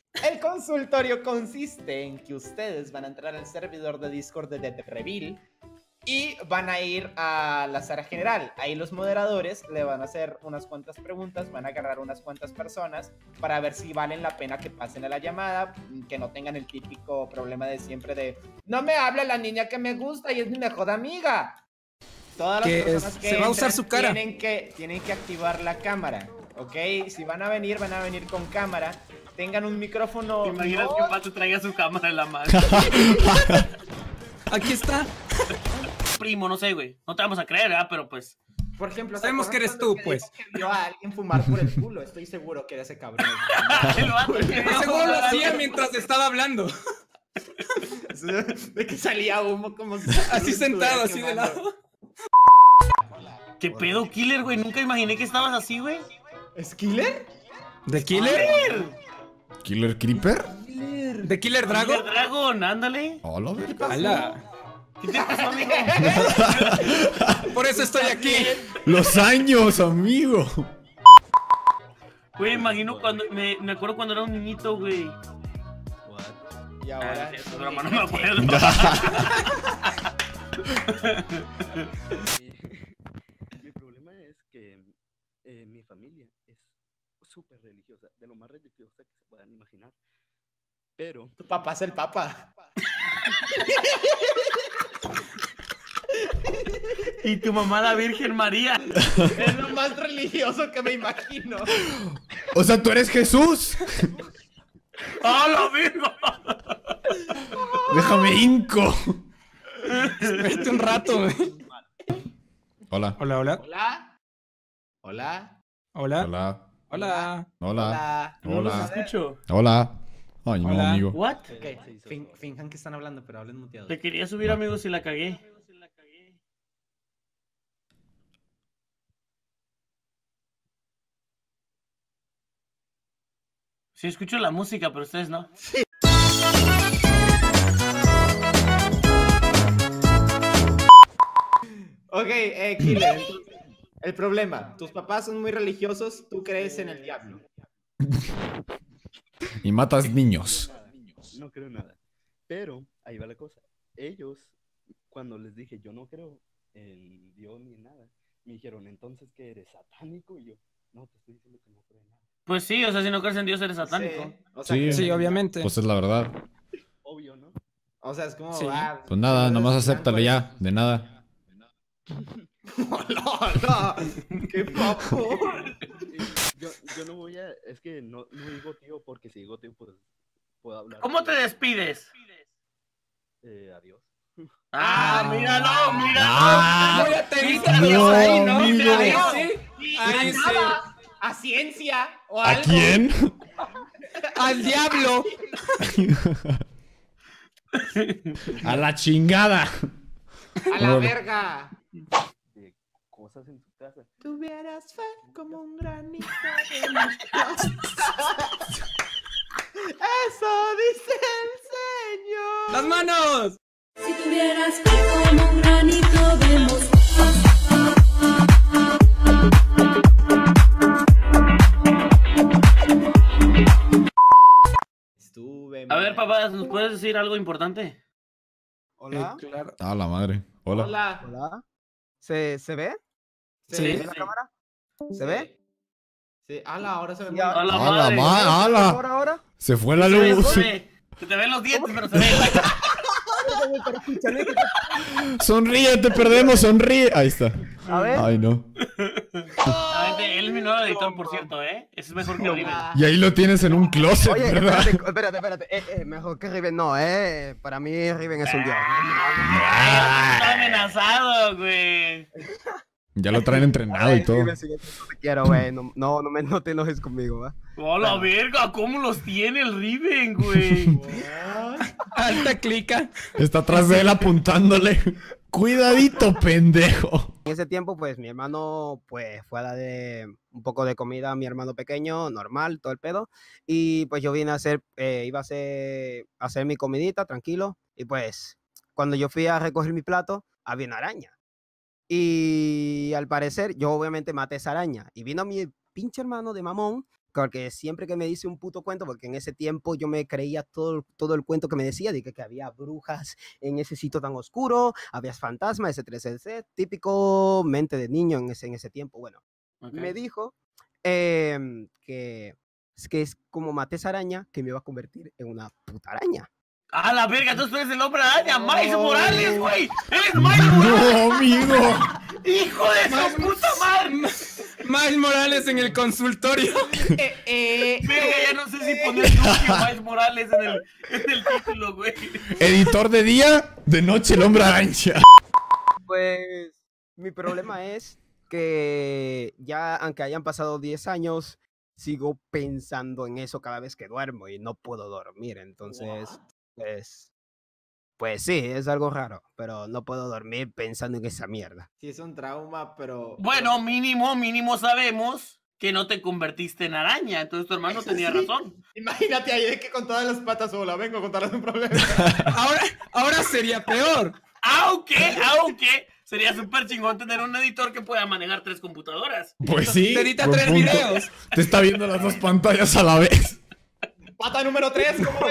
El consultorio consiste en que ustedes van a entrar al servidor de Discord de Dead Reveal y van a ir a la sala general. Ahí los moderadores le van a hacer unas cuantas preguntas, van a agarrar unas cuantas personas para ver si valen la pena que pasen a la llamada, que no tengan el típico problema de siempre de no me habla la niña que me gusta y es mi mejor amiga. Todas las personas que se va a usar su cara. tienen que activar la cámara, ¿ok? Si van a venir con cámara. Tengan un micrófono. ¿Te imaginas que Pato traiga su cámara en la mano? Aquí está. Primo, no sé, güey. No te vamos a creer, ¿verdad? Pero pues. Por ejemplo, sabemos que eres tú, pues. Que vio a alguien fumar por el culo. Estoy seguro que era ese cabrón. Seguro lo hacía mientras estaba hablando. De que salía humo como si así sentado, así de lado. ¿Qué pedo, Killer, güey? Nunca imaginé que estabas así, güey. ¿Es Killer? ¿De Killer? ¿Killer Creeper? ¿De Killer Dragon? Killer Dragon, ándale. Hola, ¡Hala! ¿Qué te pasó, amigo? Por eso estoy aquí. Los años, amigo. Güey, imagino cuando. Me acuerdo cuando era un niñito, güey. Y ahora. Eso, broma, no me acuerdo. Mi problema es que mi familia es súper religiosa, de lo más religiosa que se puedan imaginar. Pero Tu papá es el papa. Y tu mamá, la Virgen María. Es lo más religioso que me imagino. O sea, ¿tú eres Jesús? ¡Ah, la Virgen! Déjame hinco. Espérate un rato, güey. Hola. Hola, hola. Hola. Hola. Hola. Hola. Hola. Hola. No los Hola. escucho. Hola. Ay, no, Hola. amigo. ¿What? Ok, finjan que están hablando, pero hablen muteados. Te quería subir, amigos, y la cagué. Sí, escucho la música, pero ustedes no. Ok, Killer, entonces, el problema, tus papás son muy religiosos, tú crees en el diablo. Y matas niños. no creo nada. Pero ahí va la cosa. Ellos, cuando les dije yo no creo en Dios ni en nada, me dijeron, entonces ¿qué eres, satánico? Y yo, no, te estoy diciendo que no creo en nada. Pues sí, o sea, si no crees en Dios eres satánico. Sí, o sea, Sí. Sí, obviamente. Pues es la verdad. Obvio, ¿no? O sea, es como... Sí. Pues nada, nomás acéptalo ya. De nada. ¡Hola! ¡Qué papo! Yo no voy a, es que no digo tío, porque si digo tío, pues puedo hablar. ¿Cómo te despides? Adiós. Míralo, míralo. Ah. Muy ateísta, No, Dios, ahí, ¿no? amigo. Ahí sí. Ahí sí. ¿A ciencia o ¿A algo? quién? ¡Al diablo! A la chingada. ¡A la verga! Cosas en su casa. Tuvieras fe como un granito de mostaza. Eso dice el Señor. ¡Las manos! Si tuvieras fe como un granito de mostaza. A ver, papá, ¿nos puedes decir algo importante? Hola. Claro. A la madre. Hola. Hola. Hola. ¿Se ve? Sí. ¿Ve la cámara? ¿Se ve? Sí, ala, ahora se ve Sí, muy... A la A la madre. ala. Ahora. Se fue la Se ve, luz. se te ven los dientes, pero se ve. Pero escúchame, Sonríe, te perdemos, sonríe. Ahí está. a ver. Ay, no. Él es mi nuevo editor, por cierto, ¿eh? Ese es mejor que Riven. Y ahí lo tienes en un closet, Oye, ¿verdad? espérate. Mejor que Riven no, Para mí Riven es un dios. Está amenazado, güey. Ya lo traen entrenado y todo. Riven, si yo te quiero, güey. No te enojes conmigo, ¿va? ¡Hola, verga! ¿Cómo los tiene el Riven, güey? Alta clica. Está atrás de él apuntándole. Cuidadito, pendejo. En ese tiempo, pues, mi hermano, pues, fue a darle un poco de comida a mi hermano pequeño, normal, todo el pedo. Y, pues, yo vine a hacer, iba a hacer mi comidita, tranquilo. Y, pues, cuando yo fui a recoger mi plato, había una araña. Y, al parecer, yo obviamente maté esa araña. Y vino mi pinche hermano de mamón, porque siempre que me dice un puto cuento, porque en ese tiempo yo me creía todo el cuento que me decía, de que había brujas en ese sitio tan oscuro, había fantasmas, etc. Típico mente de niño en ese tiempo. Bueno, me dijo que es como maté esa araña, que me iba a convertir en una puta araña. ¡A la verga! Entonces tú eres el hombre araña, Miles Morales, güey. ¡Eres Miles Morales! No, amigo. ¡Hijo de su puta madre! Miles Morales en el consultorio. Verga, ya no sé si poner Duque o Miles Morales en el título, güey. Editor de día, de noche el hombre araña. Pues mi problema es que ya, aunque hayan pasado 10 años, sigo pensando en eso cada vez que duermo y no puedo dormir. Entonces, pues sí, es algo raro, pero no puedo dormir pensando en esa mierda. Sí, es un trauma, pero... Bueno, mínimo sabemos que no te convertiste en araña. Entonces tu hermano tenía razón. Imagínate ahí de que con todas las patas sola, vengo a contarles un problema. Ahora sería peor. Aunque sería súper chingón tener un editor que pueda manejar 3 computadoras. Pues sí. Te edita buen 3 punto. videos. Te está viendo las 2 pantallas a la vez. Pata número 3, como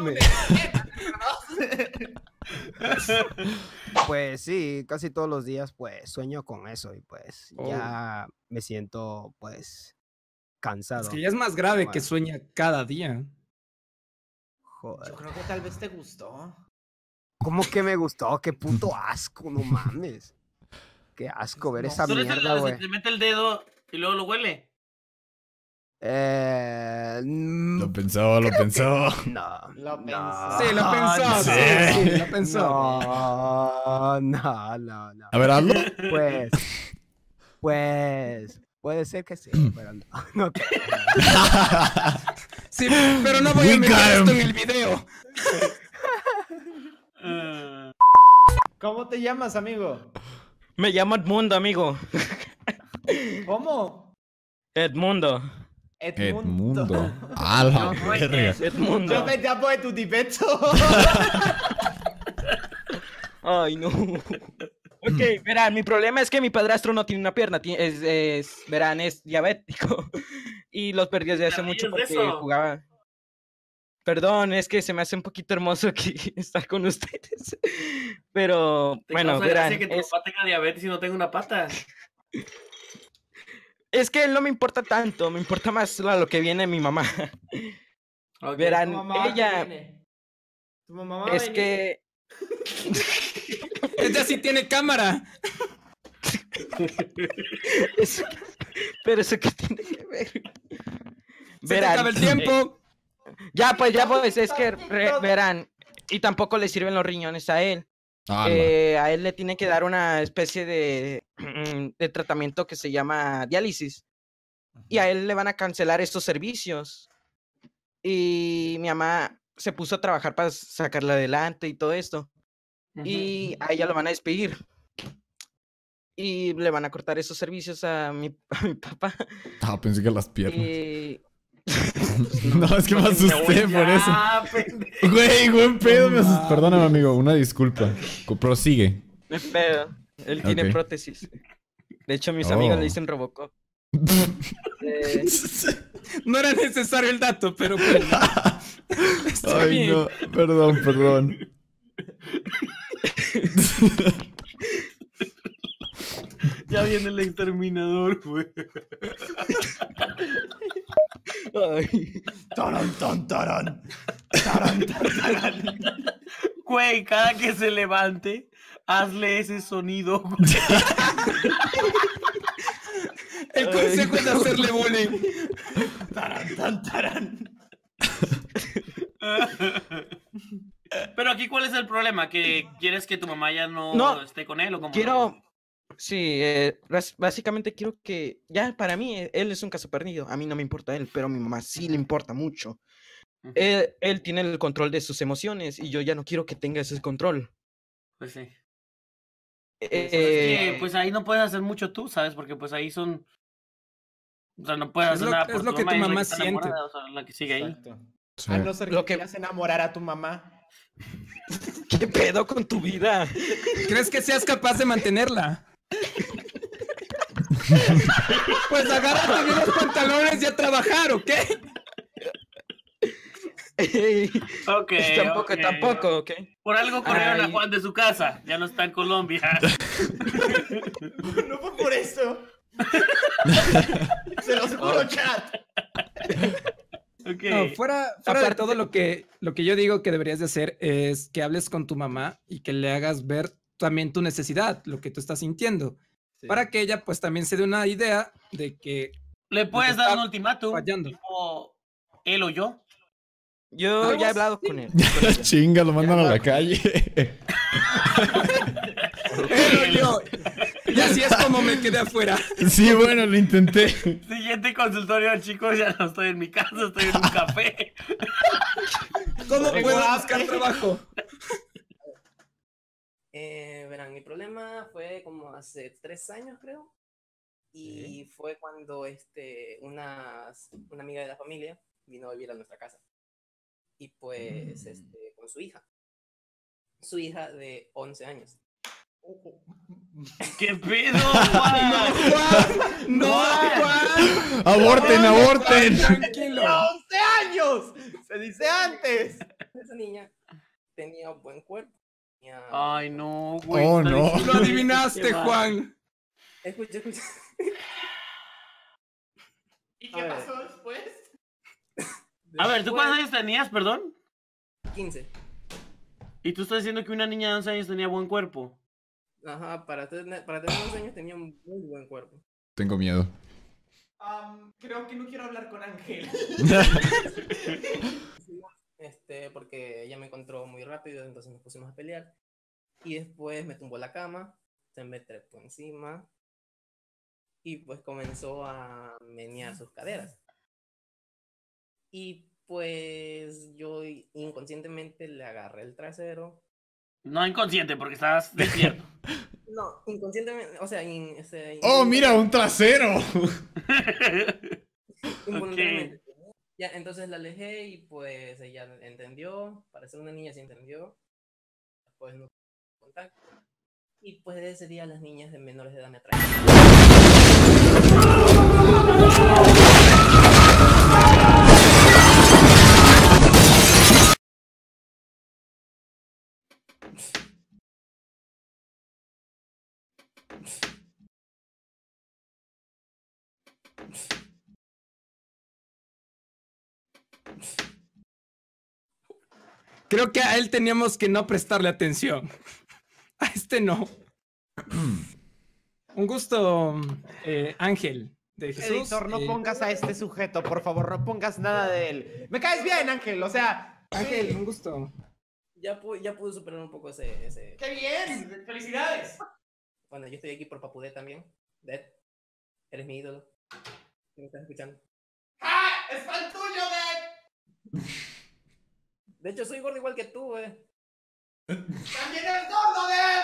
Pues sí, casi todos los días pues sueño con eso y pues Oh. ya me siento pues cansado. Es que ya es más grave que sueña cada día. Joder. Yo creo que tal vez te gustó. ¿Cómo que me gustó? Qué puto asco, no mames. Qué asco ver esa Tú eres mierda, el güey. que te mete el dedo y luego lo huele. Lo pensó. No. Lo no, pensó. Sí, lo pensó. sí. Sí, lo pensó. No. A ver, hazlo. Pues, puede ser que sí, pero no. No creo. Sí, pero no voy a We meter got esto him. en el video. ¿Cómo te llamas, amigo? Me llamo Edmundo, amigo. ¿Cómo? Edmundo. Edmundo. A la verga. Yo Edmundo. me llamo de tu tipeto. Ay, no. Ok, verán, mi problema es que mi padrastro no tiene una pierna. Verán, es diabético. Y los perdió desde hace mucho ríes de porque eso? jugaba. Perdón, es que se me hace un poquito hermoso que estar con ustedes. Pero, bueno, verán. Que tu papá tenga diabetes y no tenga una pata. Es que él no me importa tanto, me importa más lo que viene de mi mamá. Ok. Verán, Tu mamá ella viene. Tu mamá es viene. que... Ella sí tiene cámara. Pero eso que tiene que ver. Se te acaba el tiempo. Ya pues, es que verán, y tampoco le sirven los riñones a él. Ala. A él le tienen que dar una especie de tratamiento que se llama diálisis. Y a él le van a cancelar estos servicios. Y mi mamá se puso a trabajar para sacarla adelante y todo esto. Y a ella lo van a despedir. Y le van a cortar esos servicios a mi papá. Ah, pensé que las piernas. Y... No, es que me asusté por eso. Ah, pendejo. Güey, buen pedo, me asusté. Perdóname, amigo, una disculpa. Prosigue. No hay pedo. Él tiene Ok. prótesis. De hecho, mis amigos Oh. le dicen Robocop. No era necesario el dato, pero pues, está Ay, bien. no, perdón. Ya viene el exterminador, güey. Tarán. Güey, cada que se levante, hazle ese sonido, güey. El consejo es hacerle bullying. Tarán. Pero aquí, ¿cuál es el problema? ¿Que quieres que tu mamá ya no, No, esté con él o cómo? Quiero... Sí, básicamente quiero que... Ya, para mí, él es un caso perdido. A mí no me importa él, pero a mi mamá sí le importa mucho. Ujú. Él tiene el control de sus emociones y yo ya no quiero que tenga ese control. Pues sí. Eh, Es que, pues ahí no puedes hacer mucho tú, ¿sabes? Porque pues ahí son... O sea, no puedes Es hacer lo- nada es por lo tu que tu mamá, es la mamá está siente. enamorada, o sea, la que sigue ahí. Exacto. Sí. A no ser que Lo que- quieras enamorar a tu mamá. ¿Qué pedo con tu vida? ¿Crees que seas capaz de mantenerla? Pues agárrate bien los pantalones y a trabajar, ¿ok? Ok, Tampoco, ok. tampoco, ¿ok? Por algo corrieron a Ay. Juan de su casa. Ya no está en Colombia. No fue por eso. Se los juro, chat. Ok. No, fuera de Aparte- todo lo que yo digo que deberías de hacer es que hables con tu mamá y que le hagas ver también tu necesidad, lo que tú estás sintiendo, Sí. para que ella pues también se dé una idea de que ¿Le puedes está dar un ultimátum? fallando. Tipo, él o yo. Yo Algo ya he hablado así. con él. con ella. Chinga, lo mandan a la calle. Pero yo, y así es como me quedé afuera. Sí, bueno, lo intenté. Siguiente consultorio, chicos. Ya no estoy en mi casa, estoy en un café. ¿Cómo Qué puedo guapo. buscar trabajo? Verán, mi problema fue como hace 3 años, creo. Y fue cuando una amiga de la familia vino a vivir a nuestra casa. Y pues, con su hija. Su hija de 11 años. ¿Qué pedo, Juan? ¡No, Juan! ¡Aborten, aborten! Tranquilo. 11 años. Se dice antes. Esa niña tenía buen cuerpo. Tenía- Ay, no, güey. Oh, está no. diciendo Lo adivinaste, que va. Juan. Escucha. ¿Y A qué ver. pasó después? A ver, ¿tú Después, cuántos años tenías, perdón? 15. Y tú estás diciendo que una niña de 11 años tenía buen cuerpo. Ajá, para tener 11 años tenía un muy buen cuerpo. Tengo miedo. Creo que no quiero hablar con Ángel. Porque ella me encontró muy rápido, entonces nos pusimos a pelear. Y después me tumbó la cama, se me trepó encima y pues comenzó a menear sus caderas. Y pues yo inconscientemente le agarré el trasero. No inconsciente, porque estabas despierto. No, inconscientemente, o sea, ¡Oh, mira, un trasero! involuntariamente. Ya, entonces la alejé y pues ella entendió, para ser una niña sí entendió. Después no tuvo contacto. Y pues de ese día las niñas de menores de edad me atraen. Creo que a él teníamos que no prestarle atención. A este no. Un gusto, Ángel de Jesús. Editor, no pongas a este sujeto, por favor, no pongas nada de él. Me caes bien, Ángel, o sea. Ángel, un gusto. Ya pude superar un poco ese... ¡Qué bien! ¡Felicidades! Bueno, yo estoy aquí por Papudé también. Dead, eres mi ídolo. ¿Me estás escuchando? ¡Ah! ¡Es fan tuyo, Dad! De hecho, soy gordo igual que tú, ¡También eres gordo,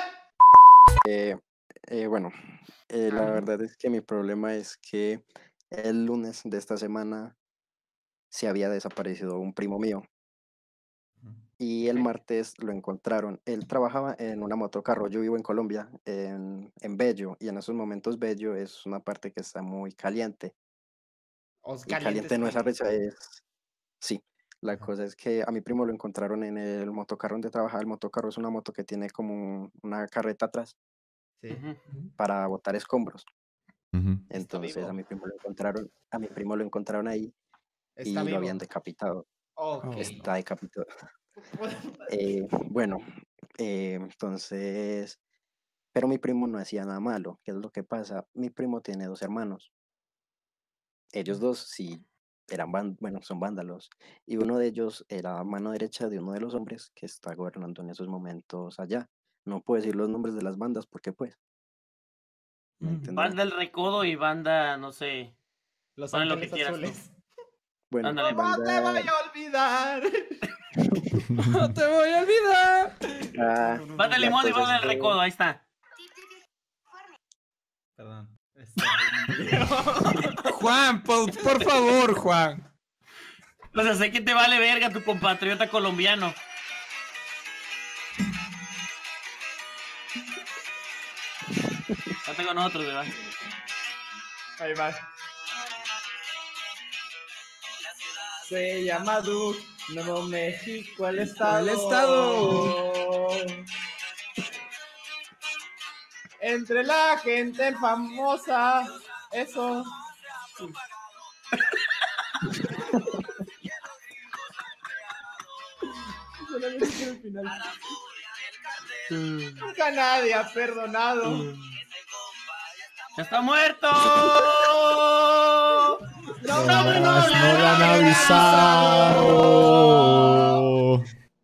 Dad! Bueno, la verdad es que mi problema es que el lunes de esta semana se había desaparecido un primo mío y el martes lo encontraron. Él trabajaba en una motocarro. Yo vivo en Colombia, en Bello, y en esos momentos Bello es una parte que está muy caliente. Y caliente no es arrecha, es... Sí, la cosa es que a mi primo lo encontraron en el motocarro donde trabajaba. El motocarro es una moto que tiene como una carreta atrás para botar escombros. Entonces vivo. a mi primo lo encontraron ahí y Está lo vivo. habían decapitado. Ok. Está decapitado. Bueno, entonces, pero mi primo no hacía nada malo. ¿Qué es lo que pasa? Mi primo tiene 2 hermanos. Ellos dos sí bueno, son vándalos. Y uno de ellos era mano derecha de uno de los hombres que está gobernando en esos momentos allá. No puedo decir los nombres de las bandas porque pues. ¿me entenderán? Banda El Recodo y banda, no sé. Los Ponle lo Ángeles que quieras, Azules. Bueno, Ándale. ¿Cómo te banda... voy a olvidar? No te voy a olvidar. Ah, Banda la Limón y cosa Banda es El que- Recodo, ahí está. Perdón. Juan, por favor, Juan. O sea, sé que te vale verga tu compatriota colombiano. No tengo nosotros, ¿verdad? Ahí va. Se llama Duke, Nuevo México, el estado. El estado. Entre la gente famosa, eso. Nunca nadie ha perdonado. ¡Ya está muerto! No le han avisado.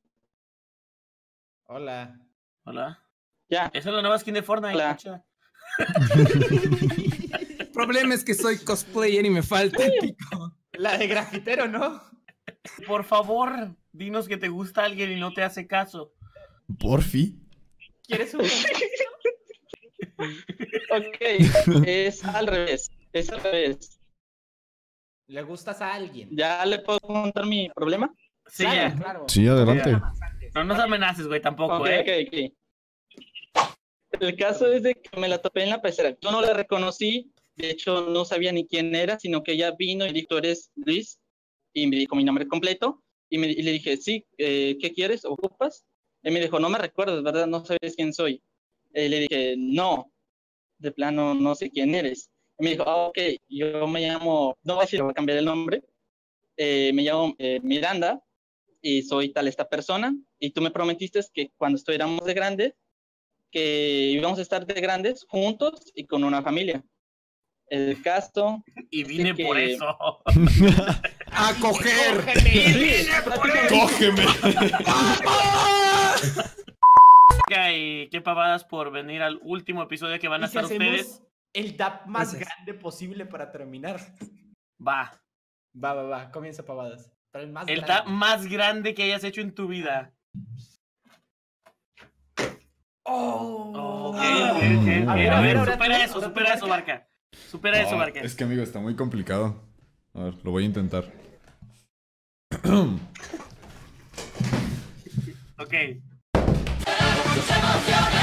Hola. Hola. Ya. Esa es la nueva skin de Fortnite. Hola. Escucha. El problema es que soy cosplayer y me falta el pico. La de grafitero, ¿no? Por favor, dinos que te gusta alguien y no te hace caso. Porfi. ¿Quieres un Ok, es al revés. Es al revés. ¿Le gustas a alguien? ¿Ya le puedo contar mi problema? Sí, Claro, ya. claro. Sí, adelante. No nos amenaces, güey, tampoco, Ok, ¿eh? ok. El caso es de que me la topé en la pecera. Yo no la reconocí, de hecho no sabía ni quién era, sino que ella vino y dijo, ¿tú eres Luis? Y me dijo mi nombre completo. Y le dije, sí, ¿qué quieres? ¿Ocupas? Él me dijo, no me recuerdas, ¿verdad? No sabes quién soy. Le dije, no, de plano no sé quién eres. Y me dijo, ok, yo me llamo, no voy a decir, voy a cambiar el nombre. Me llamo Miranda y soy tal esta persona. Y tú me prometiste que cuando estuviéramos de grandes, que íbamos a estar de grandes juntos y con una familia. El caso... Y vine que... por eso. ¡A coger! ¡Cógeme! Y qué pavadas por venir al último episodio que van a ¿Y si estar hacemos ustedes. el DAP más Gracias. grande posible para terminar? Va. Va, comienza pavadas. Pero el más El grande. tap más grande que hayas hecho en tu vida. Oh. Ok. A ver, ahora Supera tú, eso, Barca. Supera eso, Barca. Es que, amigo, está muy complicado. A ver, lo voy a intentar. Ok. Tus emociones